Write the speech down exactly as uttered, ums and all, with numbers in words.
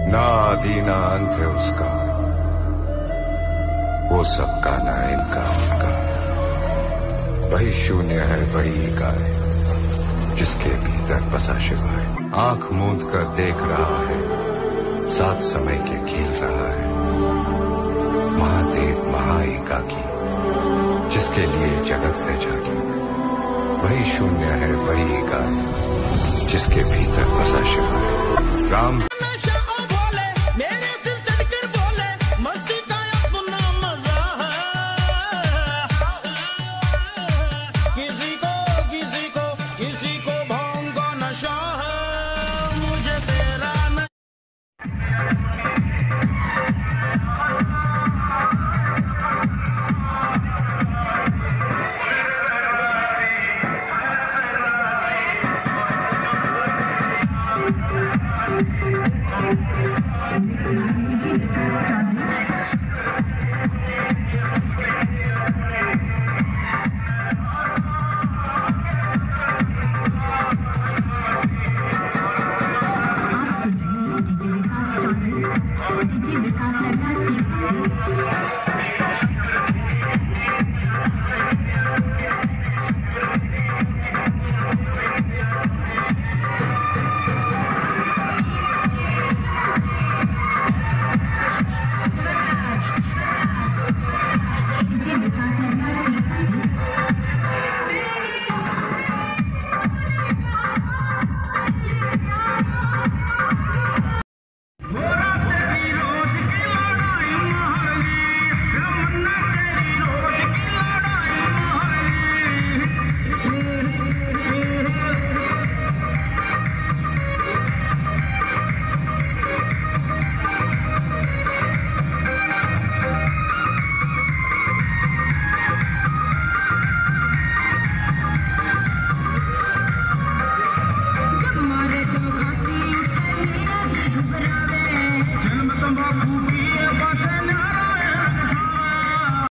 ना आदि ना अंत है उसका, वो सबका ना इनका उनका। वही शून्य है वही इकाई, जिसके भीतर बसा शिवाय। आंख मूंद कर देख रहा है, सात समय के खेल रहा है। महादेव महाएकाकी, जिसके लिए जगत है जागी। वही शून्य है वही इकाई, जिसके भीतर बसा शिवाय। राम